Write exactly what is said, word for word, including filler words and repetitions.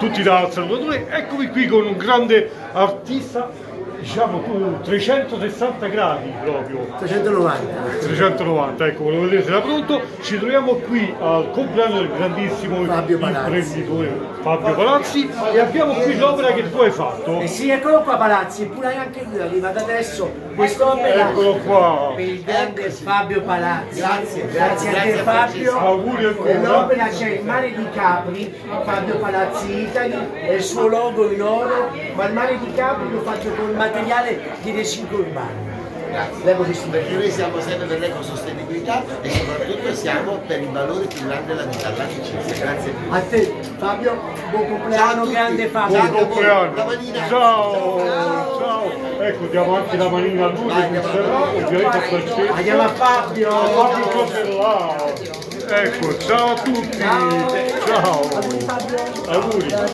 tutti da Salvatore. Eccomi qui con un grande artista, diciamo trecentosessanta gradi proprio. trecentonovanta. trecentonovanta, ecco, volevo vedere se era pronto. Ci troviamo qui al compleanno del grandissimo Fabio Palazzi. imprenditore Fabio Palazzi e abbiamo qui l'opera che tu hai fatto. Eh sì, eccolo qua Palazzi, pure anche lui arriva da adesso quest'opera. Eccolo qua. Per il grande Fabio Palazzi. Grazie, grazie a te Fabio. Auguri ancora. Nell'opera c'è il mare di Capri, Fabio Palazzi Italy, è il suo logo in oro, ma il mare di Capri lo faccio con materiale di riciclo urbano. Grazie. Perché noi siamo sempre per l'ecosostenibilità e soprattutto siamo per i valori più grandi della vita, l'amicizia. Grazie a te Fabio, buon compleanno grande Fabio. Buon compleanno. La manina. Ciao. Ciao. Ciao. Ecco, diamo anche la manina a lui che sarà, ovviamente a Francesco. Andiamo a Fabio. Fabio Cosellao. Ecco, ciao a tutti. Ciao. Ciao. Auguri Fabio. Auguri.